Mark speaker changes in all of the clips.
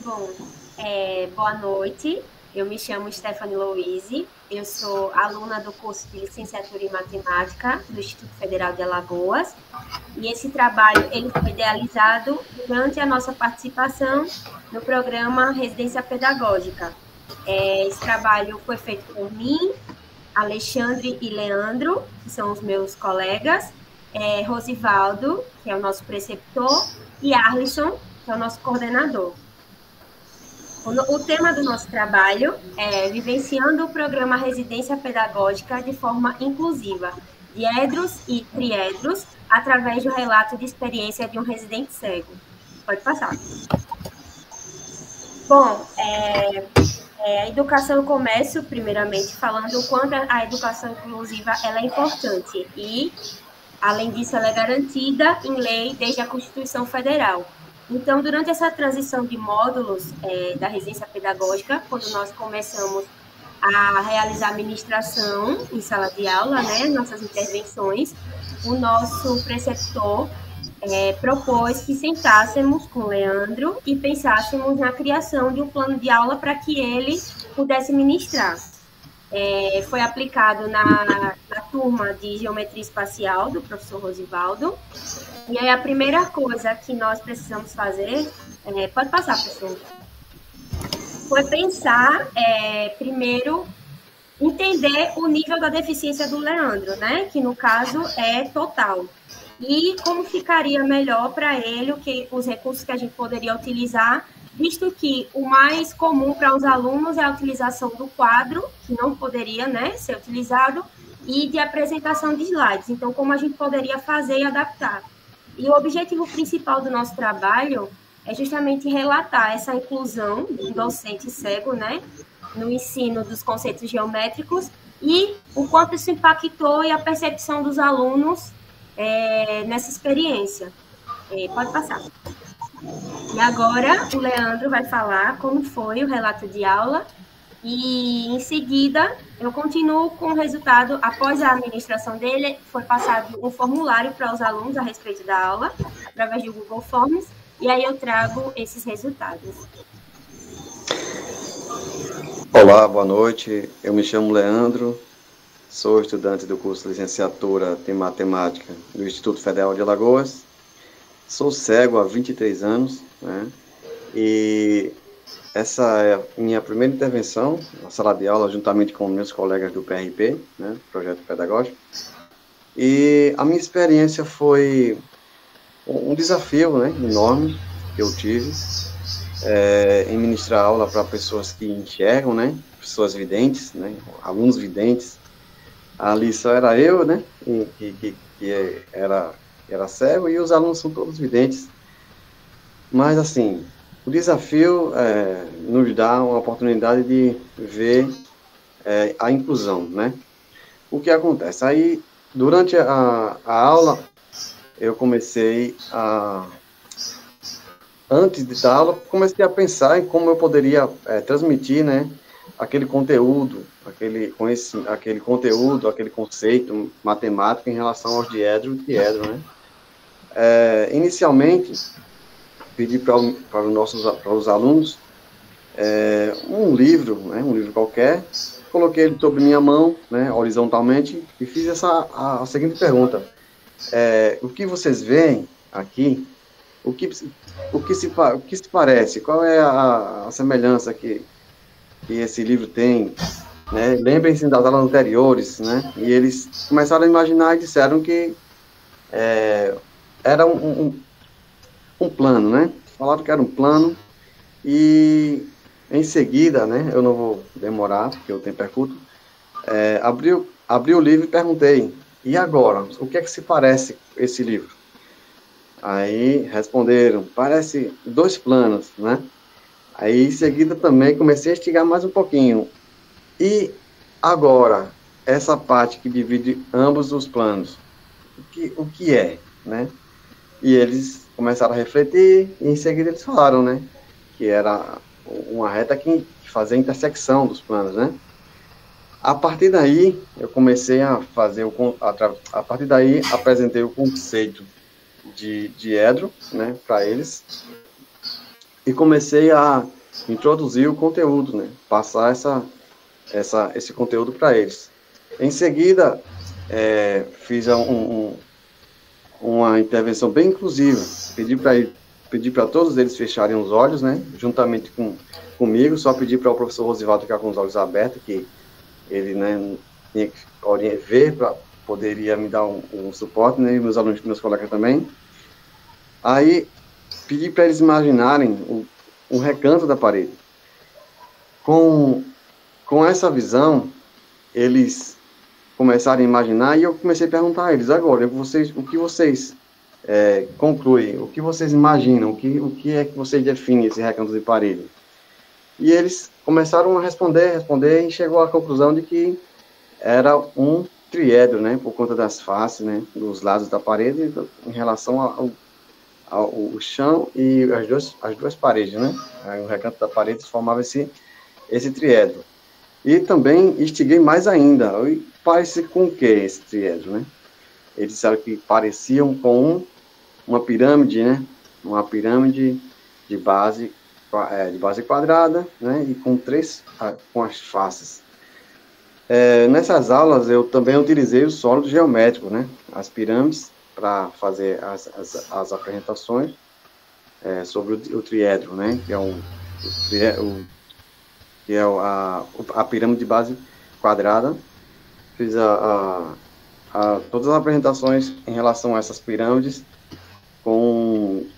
Speaker 1: Bom, boa noite. Eu me chamo Stephanie Louise. Eu sou aluna do curso de Licenciatura em Matemática do Instituto Federal de Alagoas. E esse trabalho ele foi idealizado durante a nossa participação no programa Residência Pedagógica. Esse trabalho foi feito por mim, Alexandre e Leandro, que são os meus colegas, Rosivaldo, que é o nosso preceptor, e Arlisson, que é o nosso coordenador. O tema do nosso trabalho é vivenciando o programa Residência Pedagógica de forma inclusiva, diedros e triedros, através do relato de experiência de um residente cego. Pode passar. Bom, a educação no comércio, primeiramente, falando o quanto a educação inclusiva ela é importante e, além disso, ela é garantida em lei desde a Constituição Federal. Então, durante essa transição de módulos da residência pedagógica, quando nós começamos a realizar a ministração em sala de aula, né, nossas intervenções, o nosso preceptor propôs que sentássemos com o Leandro e pensássemos na criação de um plano de aula para que ele pudesse ministrar. Foi aplicado na turma de geometria espacial do professor Rosivaldo. E aí a primeira coisa que nós precisamos fazer, pode passar, professor, foi pensar, primeiro, entender o nível da deficiência do Leandro, né? Que no caso é total. E como ficaria melhor para ele, os recursos que a gente poderia utilizar, visto que o mais comum para os alunos é a utilização do quadro, que não poderia, né, ser utilizado, e de apresentação de slides. Então, como a gente poderia fazer e adaptar. E o objetivo principal do nosso trabalho é justamente relatar essa inclusão do docente cego, né, no ensino dos conceitos geométricos e o quanto isso impactou e a percepção dos alunos nessa experiência. Pode passar. E agora o Leandro vai falar como foi o relato de aula e, em seguida, eu continuo com o resultado. Após a administração dele, foi passado um formulário para os alunos a respeito da aula, através do Google Forms, e aí eu trago esses resultados.
Speaker 2: Olá, boa noite. Eu me chamo Leandro, sou estudante do curso de Licenciatura em Matemática do Instituto Federal de Alagoas. Sou cego há 23 anos, né? E essa é a minha primeira intervenção na sala de aula, juntamente com meus colegas do PRP, né, Projeto Pedagógico. E a minha experiência foi um desafio, né, enorme que eu tive em ministrar aula para pessoas que enxergam, né, pessoas videntes, né, alunos videntes. Ali só era eu, né, que era cego, e os alunos são todos videntes. Mas, assim, o desafio nos dá uma oportunidade de ver a inclusão, né? O que acontece? Aí, durante a aula, eu comecei antes de dar aula, comecei a pensar em como eu poderia transmitir, né, aquele conteúdo, aquele conteúdo, aquele conceito matemático em relação aos diedro e triedro, né? Inicialmente, pedi para os alunos um livro, né, um livro qualquer, coloquei ele sobre minha mão, né, horizontalmente, e fiz a seguinte pergunta: o que vocês veem aqui? O que se parece? Qual é a semelhança que esse livro tem? Né? Lembrem-se das aulas anteriores, né? E eles começaram a imaginar e disseram que era um plano, né? Falaram que era um plano, e em seguida, né, eu não vou demorar, porque o tempo é curto, abri o livro e perguntei: e agora? O que é que se parece esse livro? Aí responderam: parece 2 planos, né? Aí em seguida também comecei a instigar mais um pouquinho. E agora, essa parte que divide ambos os planos, o que é, né? E eles começaram a refletir, e em seguida eles falaram, né, que era uma reta que fazia a intersecção dos planos, né? A partir daí, eu comecei a fazer a partir daí, apresentei o conceito de diedro, né, para eles. e comecei a introduzir o conteúdo, né? Passar esse conteúdo para eles. Em seguida, fiz uma intervenção bem inclusiva, pedi para todos eles fecharem os olhos, né? Juntamente comigo, só pedi para o professor Rosivaldo ficar com os olhos abertos, que ele, né, tinha que ver para poderia me dar um suporte, né? E meus alunos, meus colegas também. Aí pedi para eles imaginarem o recanto da parede. Com essa visão, eles começaram a imaginar, e eu comecei a perguntar a eles: agora, o que vocês concluem, o que vocês imaginam, o que é que vocês definem esse recanto de parede? E eles começaram a responder, e chegou à conclusão de que era um triedro, né, por conta das faces, né, dos lados da parede, em relação ao chão e as duas paredes, né? O recanto da parede formava esse triedro. E também instiguei mais ainda. Parece com o que esse triedro, né? Eles disseram que pareciam com uma pirâmide, né? Uma pirâmide de base quadrada, né? E com as faces. Nessas aulas eu também utilizei o sólido geométrico, né? As pirâmides, para fazer as apresentações sobre o triedro, né? Que é a pirâmide de base quadrada. Fiz todas as apresentações em relação a essas pirâmides com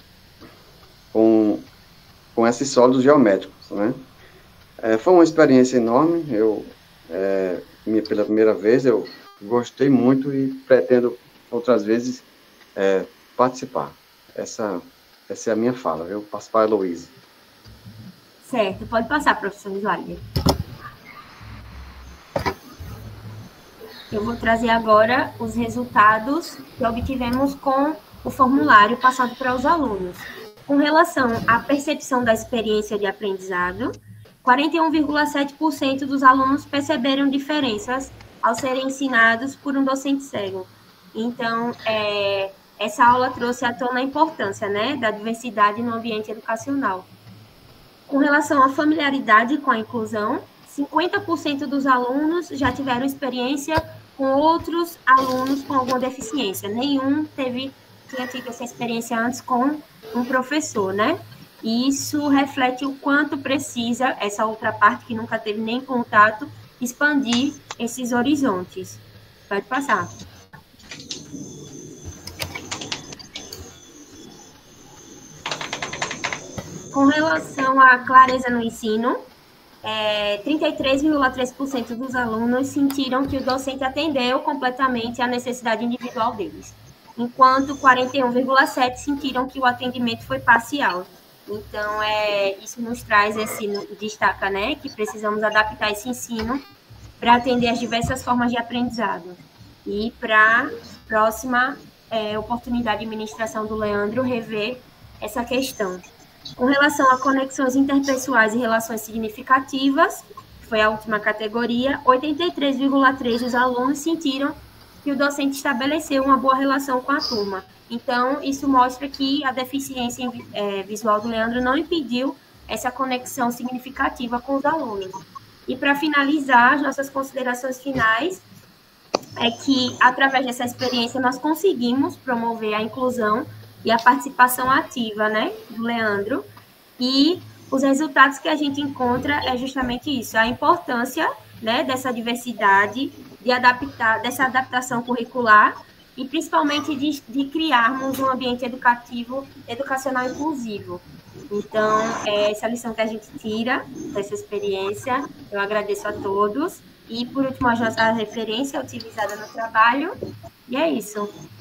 Speaker 2: esses sólidos geométricos, né? Foi uma experiência enorme. Pela primeira vez, eu gostei muito e pretendo outras vezes participar. Essa é a minha fala. Eu passo para a Heloísa.
Speaker 1: Certo, pode passar, professor Slager. Eu vou trazer agora os resultados que obtivemos com o formulário passado para os alunos. Com relação à percepção da experiência de aprendizado, 41,7% dos alunos perceberam diferenças ao serem ensinados por um docente cego. Então, essa aula trouxe à tona a importância, né, da diversidade no ambiente educacional. Com relação à familiaridade com a inclusão, 50% dos alunos já tiveram experiência com outros alunos com alguma deficiência. Nenhum tinha tido essa experiência antes com um professor, né? E isso reflete o quanto precisa essa outra parte que nunca teve nem contato, expandir esses horizontes. Pode passar. Com relação à clareza no ensino, 33,3% dos alunos sentiram que o docente atendeu completamente à necessidade individual deles, enquanto 41,7% sentiram que o atendimento foi parcial. Então, isso nos traz destaca, né, que precisamos adaptar esse ensino para atender as diversas formas de aprendizado. E para a próxima oportunidade de administração do Leandro rever essa questão. Com relação a conexões interpessoais e relações significativas, que foi a última categoria, 83,3% dos alunos sentiram que o docente estabeleceu uma boa relação com a turma. Então, isso mostra que a deficiência visual do Leandro não impediu essa conexão significativa com os alunos. E, para finalizar, as nossas considerações finais é que, através dessa experiência, nós conseguimos promover a inclusão e a participação ativa, né, do Leandro, e os resultados que a gente encontra é justamente isso, a importância, né, dessa diversidade, dessa adaptação curricular e principalmente de criarmos um ambiente educacional inclusivo. Então, essa lição que a gente tira dessa experiência, eu agradeço a todos. E, por último, a referência utilizada no trabalho, e é isso.